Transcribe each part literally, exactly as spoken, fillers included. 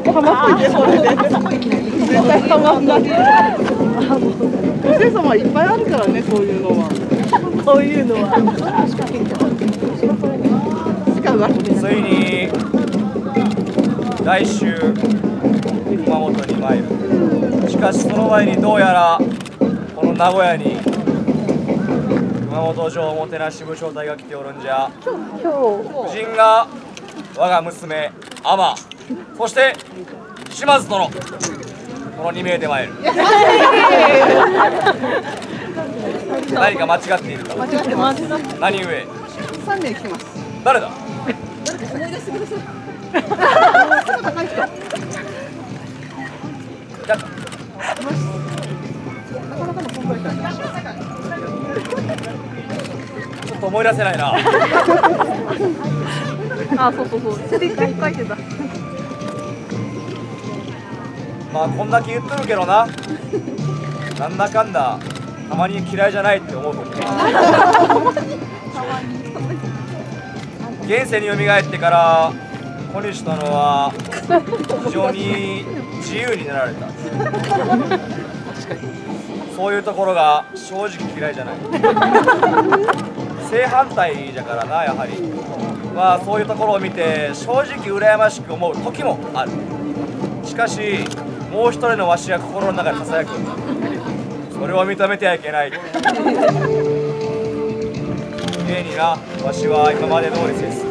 ハマっといて、それで絶対ハマんない。おせ様いっぱいあるからね、そういうのは。そういうのはついに来週熊本に参る。しかしその前にどうやらこの名古屋に熊本城おもてなし部長隊が来ておるんじゃ。夫人が我が娘アマ、そして島津殿、このに名で参る。何か間違っているか。 間違ってます。 何故？ 三名来てます。 誰だ？ 思い出してください。高い人。 やった。 なかなかの存在感。 ちょっと思い出せないな。 あ、そうそうそう。それ一回書いてた。 まあこんだけ言っとるけどな。なんだかんだたまに嫌いじゃないって思うことが。現世に蘇ってから小西殿は非常に自由になられた。そういうところが正直嫌いじゃない。正反対じゃからな、やはり。まあそういうところを見て正直羨ましく思う時もある。しかしもう一人のわしが心の中でささやくんだ。それを認めてはいけない。現にな、わしは今まで通り接する。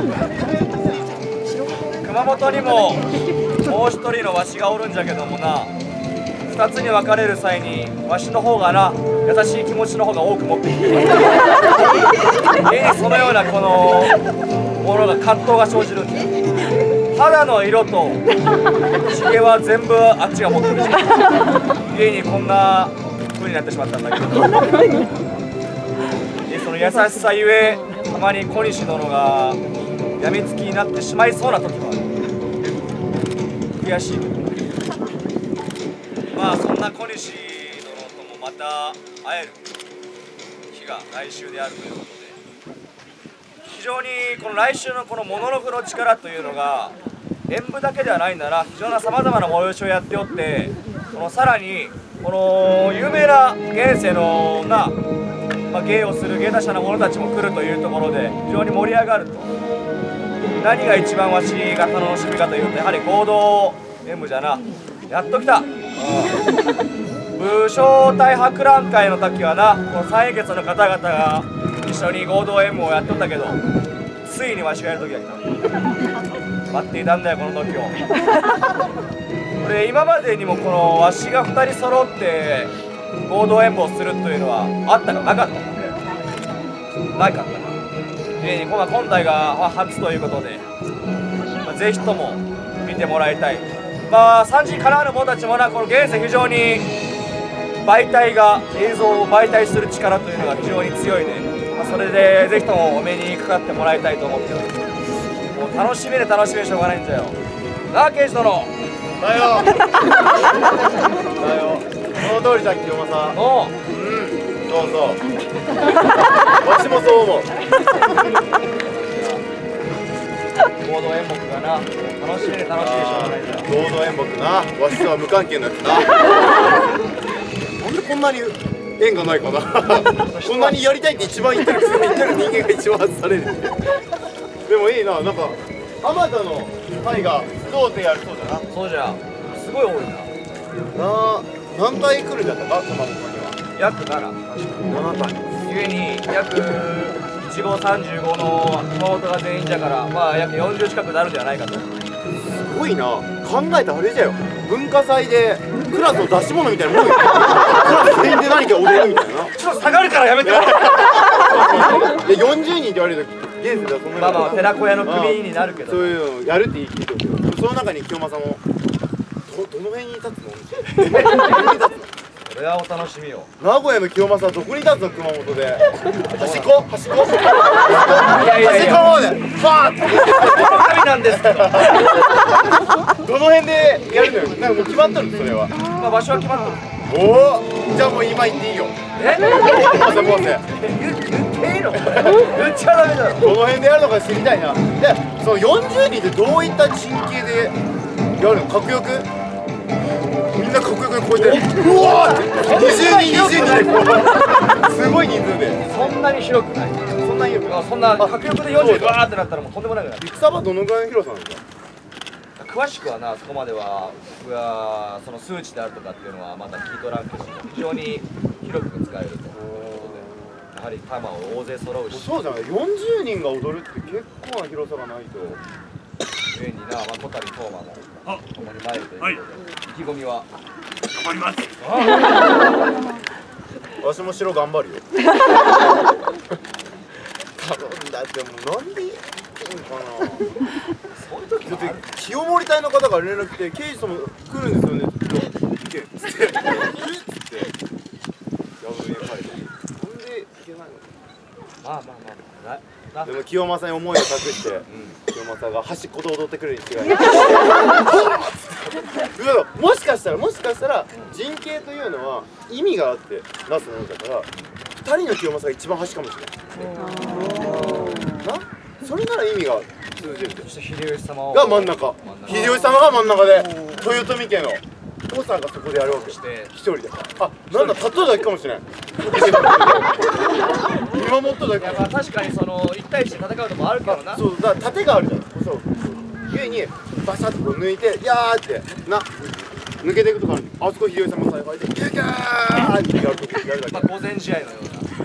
熊本にももう一人のわしがおるんじゃけどもな、二つに分かれる際にわしの方がな、優しい気持ちの方が多く持っている。現にそのようなこのものが葛藤が生じるんだ。肌の色とひげは全部あっちが持ってるし、家にこんな風になってしまったんだけど、でその優しさゆえたまに小西殿がやみつきになってしまいそうな時もある。悔しいけど、まあそんな小西殿ともまた会える日が来週であるということで、非常にこの来週のこのモノログの力というのが演舞だけではないんだな。非常なさまざまな催しをやっておって、このさらにこの有名な現世のな、まあ、芸をする芸達者な者たちも来るというところで非常に盛り上がると。何が一番わしが楽しみかというと、やはり合同演舞じゃな。やっと来た。武将隊博覧会の時はな、この三英傑の方々が一緒に合同演舞をやっとったけど、ついにわしがやる時が来た。待っていたんだよこの時を。これ今までにもこのわしがふたり揃って合同演舞をするというのはあったかなかったかなかったな。で今今回が初ということで、まあ、ぜひとも見てもらいたい。まあさんじからある者たちもな、この現世非常に媒体が映像を媒体する力というのが非常に強いで、まあ、それでぜひともお目にかかってもらいたいと思っております。もう楽しみで楽しみでしょうがないんだよなあ、刑事殿。 だよだよ、その通りじゃ清正。 おう、 うん、そうそうわしもそう思う。 合同演目がな、楽しみで楽しみでしょうがないんだよ。 合同演目な、わしとは無関係のやつな。なんでこんなに縁がないかな。こんなにやりたいって一番言ってるくせに言ってる人間が一番外される。でもいいな、なんかあまたの隊がどうってやるそうだな。 そうじゃ、すごい多いな。 な何体来るんだったか、熊本には。 約なな、 ななたい。 ゆえに約いちごさんじゅうごの熊本が全員じゃから、まあ約よんじゅう近くなるんではないかと。 すごいな、考えたあれじゃよ、文化祭でクラスの出し物みたいなもんよ。クラス全員で何か踊るみたいな。 ちょっと下がるからやめて。 いやよんじゅうにんって言われると現世ではそんなに。 まあまあ寺子屋の組になるけど、 そういうのやるって聞いてるけど、その中に清正もどどの辺に立つの？どの辺に立つの？ これはお楽しみよ。 名古屋の清正はどこに立つの？熊本で端っこ端っこいやいやいや、 端っこまでファーッ神なんですけど。 どの辺でやるのよ。なんかもう決まっとるそれは。 まあ場所は決まっとる。 おお、じゃあもう今言っていいよ。 え？ ポセポセ言っていいの？言っちゃダメだろ。 どの辺でやるのか知りたいな。で、そのよんじゅうにんってどういった陣形でやるのかっこよくみんなかっこよくこうやってうわーってにじゅうにんにじゅうにんでこうすごい人数でそんなに広くない。 そんなにあそんな迫力でよんじゅうバーってなったらもうとんでもないから。 戦場どのぐらいの広さなんですか？ 詳しくはな、そこまでは僕はその数値であるとかっていうのはまだ聞いとらんけども、非常に広く使えるということで、やはり玉を大勢揃うし、 そうじゃない、よんじゅうにんが踊るって結構な広さがないと。 上にな、まあ、小谷斗真も共に参るということで、はい、意気込みは頑張ります。 わしも城頑張るよ多分だってもうなんでいいんかなそういう時だってもある。 清盛隊の方が連絡来て刑事様来るんですよねって言って行けっつってえっつってやぶに帰ってなんで行けないの？ まあまあまあまあなでも清正に思いを託して、うん、清正が端っこと踊ってくるに違いないもしかしたらもしかしたら陣形というのは意味があって出すものだからふたりの清正が一番端かもしれないな。それなら意味が通じる。 そして秀吉様が真ん中、秀吉様が真ん中で豊臣家の父さんがそこでやるわけして一人で、あ、なんだ立っとるだけかもしれない見守っとるだけ。 いやまあ確かにそのいち対いちで戦うともあるけどな。 そうだから盾があるじゃん。そう上にバシャッとこう抜いていやーってな抜けていくとかある。あそこ秀吉様采配でギュギャーってやるとこやるだけ。 まあ午前試合のような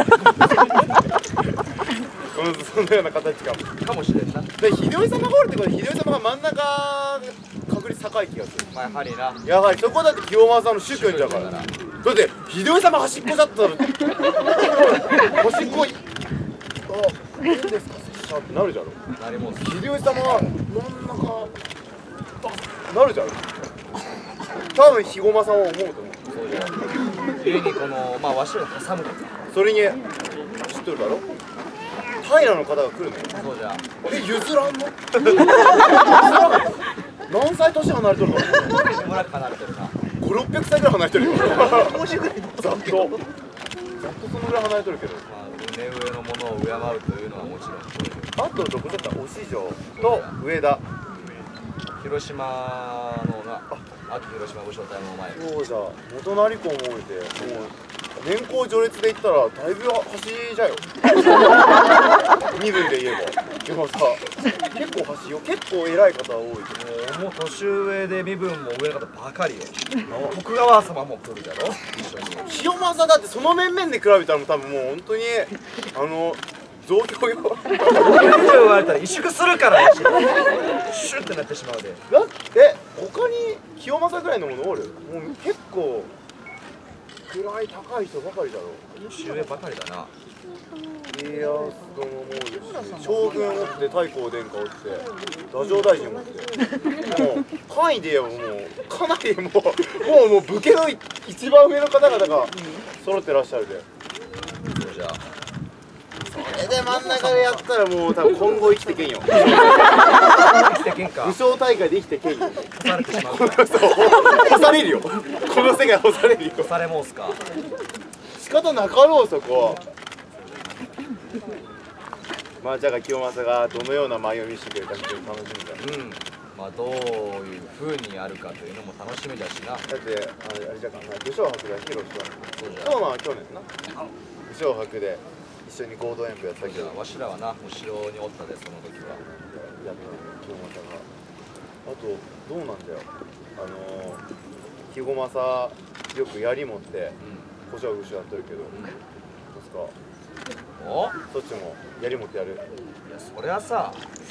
そんなような形かもかもしれんな。 で秀吉様がおるってことで秀吉様が真ん中確率高い気がする。 まあやはりな、 やはりそこだって清正さんの主君だから。だって秀吉様端っこだったら端っこいあいいんですか拙者ってなるじゃろ。 なりもんす。 秀吉様は真ん中なるじゃろ。多分肥後間さんは思うと思う。 そうじゃん。上にこのまあわしらを挟むとか。 それに知っとるだろ、平の方が来るのよ。 そうじゃん。 え譲らんの何歳年離れとるの？ しばらく離れてるな。 ご、ろっぴゃくさいぐらい離れてるよざっとざっとそのぐらい離れとるけど、 まあ目上のものを敬うというのはもちろん。 あとどこだった？お師匠と上田。 広島のな、秋広島武将隊の前。 そうじゃ元成公も置いて、もう年功序列で言ったらだいぶ端じゃよ身分で言えば。でもさ結構端よ。結構偉い方多い。 もうもう年上で身分も上の方ばかりよ。徳川様も来るじゃろ一緒に。 清正だってその面々で比べたらもう多分もう本当にあの増強よこれ以上言われたら萎縮するからシュッてなってしまうで。 だって他に清正ぐらいのものおる？もう結構位高い人ばかりだろ。 年上ばかりだな。 家康殿もおるし、将軍おって太閤殿下おって太政大臣おってもう範囲で言えばもうかなりもうもうもう武家の一番上の方々が揃ってらっしゃるで。 そうじゃそれで真ん中でやったらもう多分今後生きてけんよ生きてけんか。 武将大会で生きてけんよ。 干されてしまうか。 そう干されるよこの世界干されるよ。 干され申すか。 仕方なかろうそこ。まあじゃあ清正がどのような舞を見せてくれるか非常に楽しみだ。 うん。まあどういう風にやるかというのも楽しみだしな。 だってあれあれじゃかな武将博が披露したそうじゃ。 そうは去年な武将博で一緒に合同演舞やったけどやっわしらはな、後ろにおったでその時は。 た清正が。あとどうなんだよあの肥後正よく槍持って胡椒節やってるけどどうですか？ お？ そっちも槍持ってやる？ いやそりゃさ。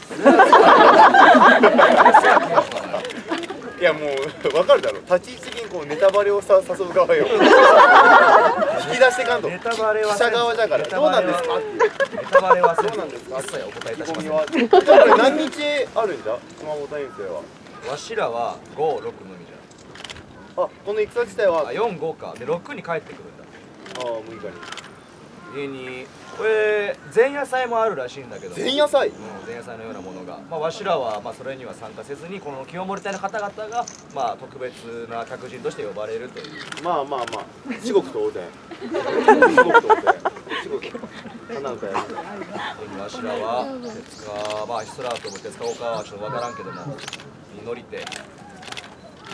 いやもう分かるだろ。立ち位置的にこうネタバレをさ誘う側よ。引き出してかんと。 ネタバレは記者側じゃからどうなんですか？ ネタバレはせずどうなんですか？ 一切お答えいたしません。 はじゃあこれ何日あるんじゃ熊本遠征は？ わしらはご、ろくのみじあこの戦自体はゃん。あ、よん、ごか。でろくに帰ってくるんだ。 ああむいかに家にこれ前夜祭もあるらしいんだけど。 前夜祭？ うん、前夜祭のようなものが、まあ、わしらはまあそれには参加せずにこの清盛隊の方々がまあ特別な客人として呼ばれるという。 まあまあまあ至極当然至極当然至極花歌やる。 わしらは手塚まあヒスラートも手塚大川はちょっと分からんけどもに乗りて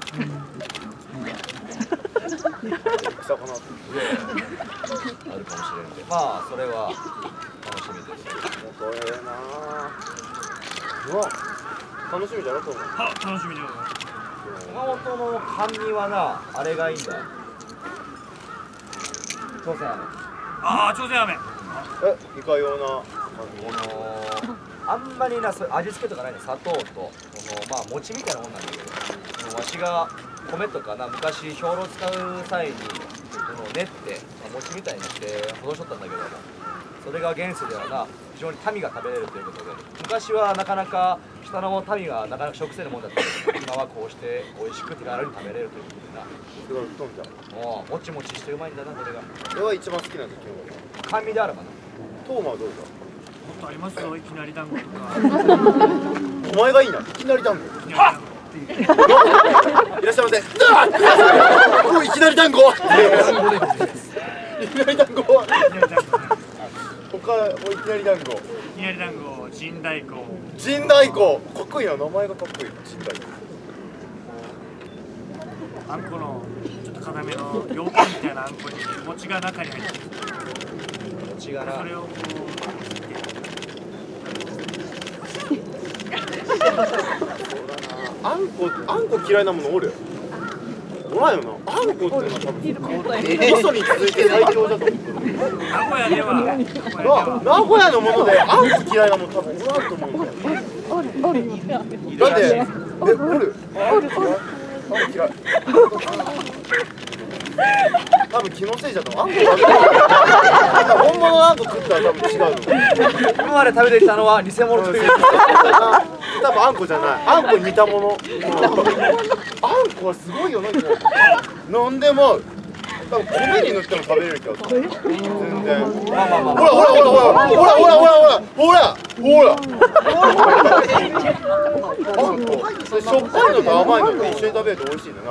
草かな。 あるかもしれんで、まあそれは楽しみです。 これなぁ。うわ、楽しみじゃなと思う。 は、楽しみでございます。 熊本の甘味はな、あれがいいんだ。朝鮮飴。 ああ、朝鮮飴。 え、いかような。 このあんまりなそう味付けとかないね、砂糖とこのまあ餅みたいなもんなんだけど、このわしが米とかな昔兵糧使う際にこの練って、まあ、餅みたいにして戻しとったんだけども、それが現世ではな非常に民が食べれるということで、昔はなかなか下の民がなかなか食せるもんだったけど、今はこうして美味しく手軽に食べれるということでな、 すごい、飛んじゃう。 もうもちもちしてうまいんだなこれが。 これは一番好きなんですよ。 甘味であればな。 トーマはどうだ。 もっとありますよ、いきなり団子とか。 お前がいいな、いきなり団子。 いきなり団いらっしゃいませ。おい、いきなり団子。いきなり団子。 子。いきなり団子。 他、おいきなり団子。 いきなり団子、陣太鼓。 陣太鼓。かっこいいな、名前がかっこいい。陣太鼓。 あんこのちょっと固めの羊羹みたいなあんこに餅が中に入ってる。 餅がな。 それをこあんこ、あんこ嫌いなものおる。おらんよな。あんこっていうのは多分。味噌に続いて最強だと思う。 う名古屋では名古屋でまあは名古屋のものであんこ嫌いなもの多分おらんと思うんだよ。だって、え、おる。あんこ嫌い。あんこ嫌い。多分気のせいじゃと思う。あんこダメだ。本物のあんこ食ったら多分違うの。 今まで食べてきたのは偽物という。 多分あんこじゃない。あんこに似たもの。あんこはすごいよな。なんでも多分米に塗っても食べれるけどさ。全然。 まあまあまあ。 ほらほらほらほらほらほらほらほらほらほら。あんこ。しょっぱいのと甘いのと一緒に食べると美味しいんだな。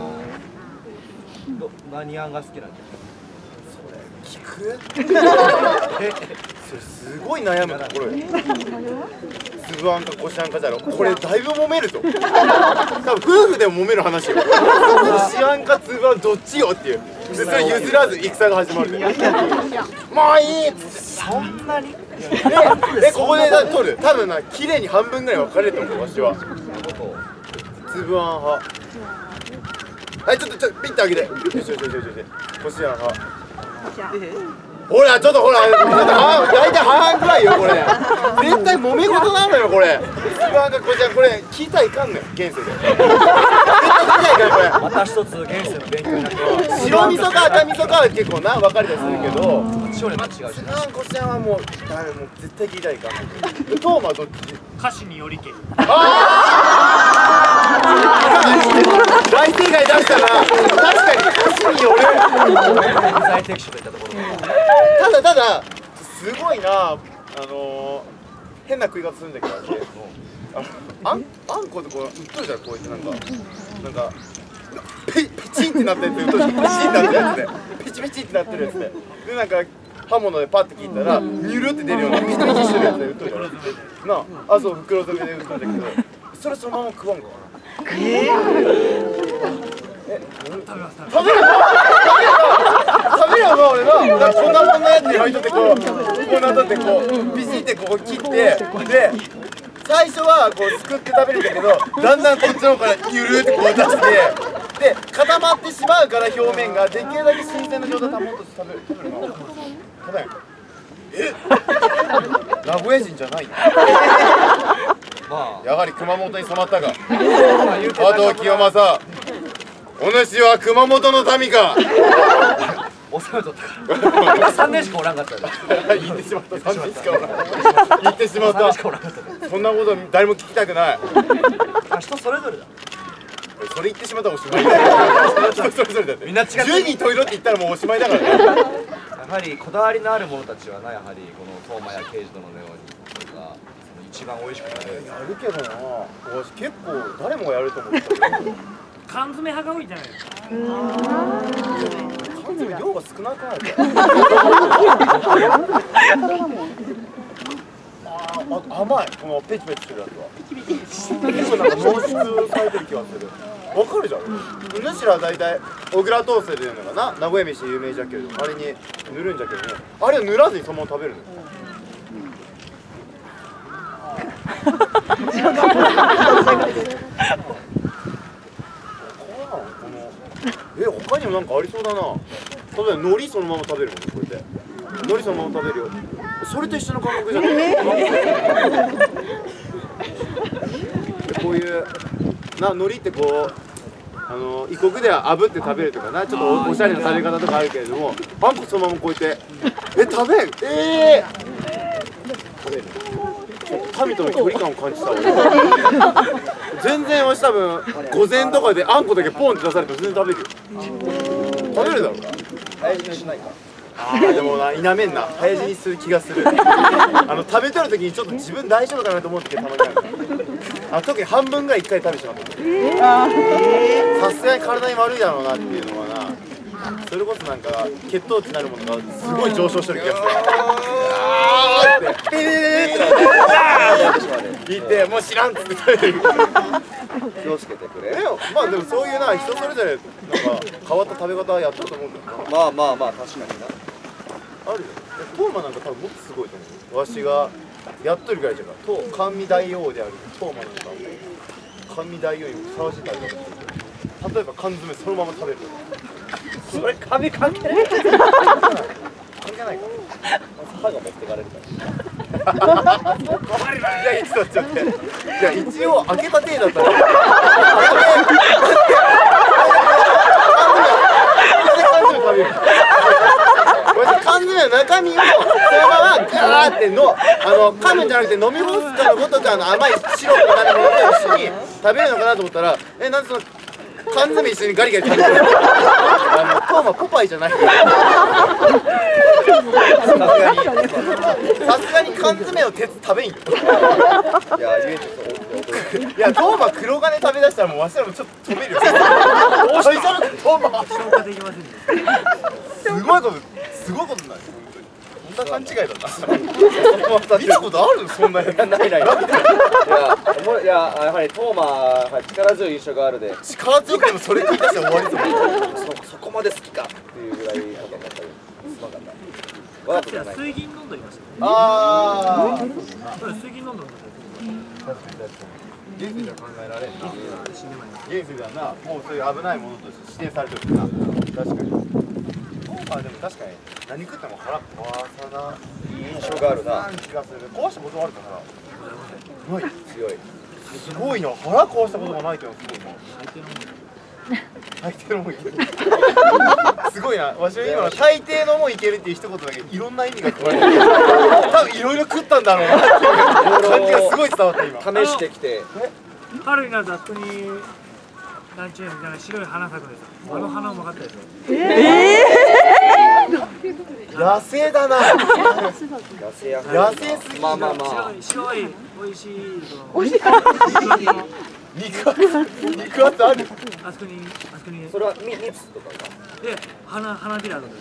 ど何あんが好きなんじ聞く？え、それすごい悩むところよ。粒あんかこしあんかじゃろ。これだいぶ揉めるぞ。多分夫婦でも揉める話よ。こしあんか粒あんどっちよっていう。それ譲らず戦が始まる。もういい。 そんなに？ え、ここで取る。多分な、綺麗に半分ぐらい分かれると思う。わしは。粒あん派。はい、ちょっとちょっとピッてあげて。よしよしよしよし。こしあん派。ほら、ちょっとほら、大体半々ぐらいよ、これ。絶対揉め事なのよ、これ。粒あんかこしあん、これ聞いたらいかんのよ、現世で。絶対聞いたらいかん、これ。 また一つ現世の勉強になってます。 白味噌か赤味噌かは結構な、分かれたりするけど。 少年も違うし粒あんこしあんはもう、ダメ、もう絶対聞いたらいかん。トーマはどっち？ 歌詞によりけ。 大正解出したな。確かに歌詞による。 経済的書といったところただただすごいな、あのー、変な食い方するんだけど、あんあんこってこう売っとるじゃん、こうやってなんかなんかペペチンってなったやつ売っとるじゃん、ペチンってなったやつでペチペチってなってるやつで、でなんか刃物でパッて切ったらニュルって出るようなペチペチしてるやつで売っとるじゃん。なあ、あそう袋詰めで売っとるんだけど、それそのまま食わんかな。ええ、 食べます食べます。 食べるの食べるの俺な、なんかこんなもんなやつに入っとってこう、こうなっとってこうビシってここ切って、で最初はこうすくって食べるんだけど、だんだんこっちの方からゆるってこう出してで固まってしまうから、表面ができるだけ新鮮な状態保とうと食べる。食べるの食べる。え名古屋人じゃないの？ まあやはり熊本に染まったか。加藤清正、お主は熊本の民か。 収めとったからさんねんしかおらんかったで。 言ってしまった。さんねんしかおらん。言ってしまっさんねんしかた。 おらんかったで。 そんなこと誰も聞きたくない。 人それぞれだ。 それ言ってしまったらおしまいだ。人それぞれだって。 みんな違ってじゅうにんトイレって言ったらもうおしまいだからね。 やはりこだわりのある者たちはな、やはりこのトーマや刑事殿のようにとか、その一番美味しく食べる。 やるけどな、私結構誰もがやると思ってたけど。 缶詰派が多いじゃないですか。 缶詰量が少なくないか。 あ甘いこのペチペチしてるやつは。結構なんか濃縮されてる気がする。わかるじゃん。主ら大体小倉トーストでいうのかな、名古屋飯有名じゃけど、あれに塗るんじゃけどね、あれを塗らずにそのまま食べるの。え、他にもなんかありそうだな。例えば海苔そのまま食べるもん、これで海苔そのまま食べるよ。それと一緒の感覚じゃない。こういうな海苔ってこうあの異国では炙って食べるとかな、ちょっと お, おしゃれな食べ方とかあるけれども、あんこそのままこうやってえ食べんええー、食べる。神との距離感を感じたわ。全然わし多分午前とかであんこだけポンって出されても全然食べるよ。食べるだろうな。 早死にしないか。 あーでもな、否めんな、早死にする気がする。あの食べとる時にちょっと自分大丈夫かなと思う時たまにある。あ、特に半分ぐらい一回食べてしまった。さすがに体に悪いだろうなっていうのはな。それこそなんか血糖値なるものがすごい上昇してる気がする。あーってピーって言ってもう知らんっつって食べてる。 気をつけてくれ。 まあでもそういうな、人それぞれなんか変わった食べ方はやったと思うけどな。 まあまあまあ確かにな。 あるよ。トーマなんか多分もっとすごいと思う。わしがやっとるぐらいじゃから。甘味大王であるトーマなんか甘味大王にふさわしい食べ方してる。例えば缶詰そのまま食べる。 それ髪関係ない。 関係ないか。 歯が持ってかれるから。 いや、ちょっとちょっと。いや、一応開けた体だったら。缶詰の中身をそのままガーってのあの噛むんじゃなくて飲み干すかのごとくあの甘いシロップなるものと一緒に食べるのかなと思ったら、え、なんでその缶詰一緒にガリガリ食べてる。あのトーマポパイじゃない。さすがにさすがに缶詰を鉄食べんよ。 いや、言えてそう。 いや、トーマ黒金食べ出したらもうわしらもちょっと止めるよ。どうしたのトーマ。 消化できませんね。 すごいこと、すごいことになる。そんな勘違いだな。見たことある？そんなやつ。 ないないない。いや、おもいや、やはりトーマは力強い印象があるで。 力強くてもそれ聞いた人は終わりですもん。 そそこまで好きかっていうぐらいことだったりすまんかった。わざかつてはとじゃない。 水銀飲んどりましたね。 ああ。 そうです、水銀飲んどりましたね。 確かに確かに。現世では考えられんな。現世ではな、もうそういう危ないものとして指定されてるな。確かに。あ、でも確かに何食っても腹壊さない印象があるな。 気がする。壊したことあるかな。ない。 強い。 すごいな。腹壊したことがないっていうのはすごいな。大抵のもんいける。すごいな。わしは今の大抵のもんいけるっていう一言だけいろんな意味が加われてる。多分いろいろ食ったんだろうなっていう感じがすごい伝わった今。 試してきて。 春になるとあそこにランチュエみたいな白い花咲くんですよ。あの花うまかったですよ。 野生だな。 野生や。 野生すぎる。 まあまあまあ。 白い白い美味しい美味しい。 肉厚肉厚ある。 あそこにあそこにそれはみ蜜とかが。 で花花びらとかです。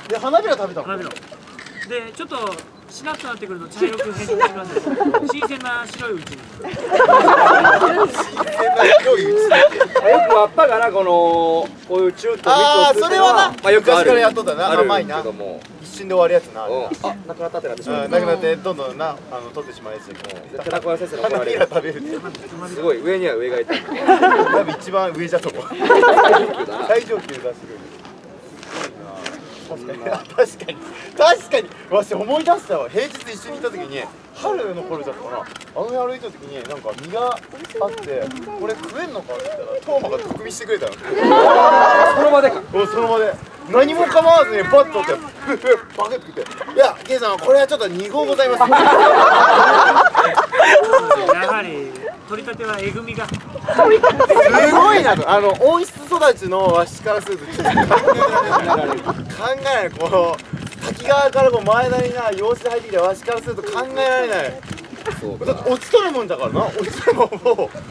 で花びら食べたの。 花びら。でちょっとしなっとなってくると茶色く変色しますよ。新鮮な白いうちに。 新鮮な白いうちだけ。 よくあったかな、このこういう中途蜜をああ、それはな、 まあよくある。 昔からやっとったな。 ある甘いなけども。 一瞬で終わるやつな。あれな。 あ、なくなったってなってしまう。 うん、なくなってどんどんな、あの取ってしまうやつ。 絶対中村先生の怒花びられる。 ら食べるって。 すごい上には上がいた。 多分一番上じゃと思う。最上級だし。確かに確かに確かにわし思い出したわ。平日一緒にいた時に春の頃だったかな、あの辺歩いた時になんか実があってこれ食えんのかって言ったらトーマが毒味してくれたの。 その場でか。 おその場で何も構わずにバッとってふふパクって食って「いやケイさんこれはちょっとに合ございます」。 やはり取り立てはえぐみが。 すごいなと、あの温室育ちのわしからするとちょっと考えられない考えられない。この滝川からこう前田にな養子で入ってきたわしからすると考えられない。 そうだって落ちとるもんだからな、落ちとるもんもう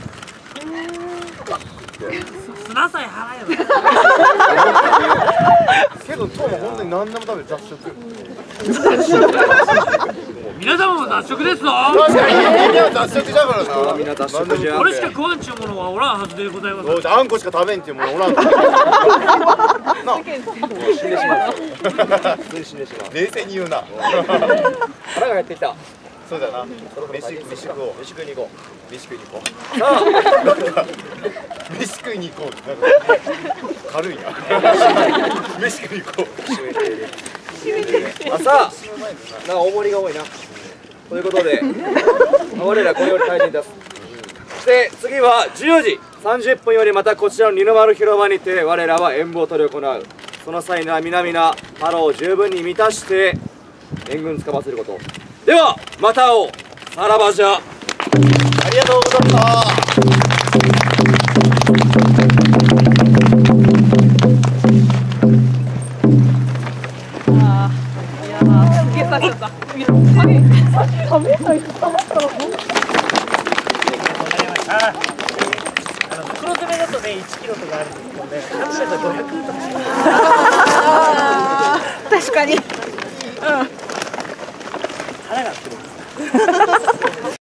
砂さえ払えば。 けどトーマ本当に何でも食べる雑食。 皆様も脱色ですぞ。 確かにみんな雑食だからな。 みんな雑食じゃんこれしか食わんちゅうものはおらんはずでございます。 そうじゃああんこしか食べんっていうものおらん。なあ死んでしまう普通に死んでしまう。 冷静に言うな。 腹が減ってきた。 そうだな。飯飯食おう。飯食いに行こう。飯食いに行こう。 さあ飯食いに行こう。なんか軽いな。飯食いに行こう。 あさあなんか重りが多いな。ということで我らこれより退陣いたす。そして次はじゅうじさんじゅっぷんよりまたこちらの二の丸広場にて我らは演舞を執り行う。その際には皆々腹を十分に満たして援軍つかませること。ではまた会おう。さらばじゃ。 ありがとうございま袋詰めだとねいちキロとかあるんですけどね、半車だとごひゃくとか。 確かに。 腹がってるんです。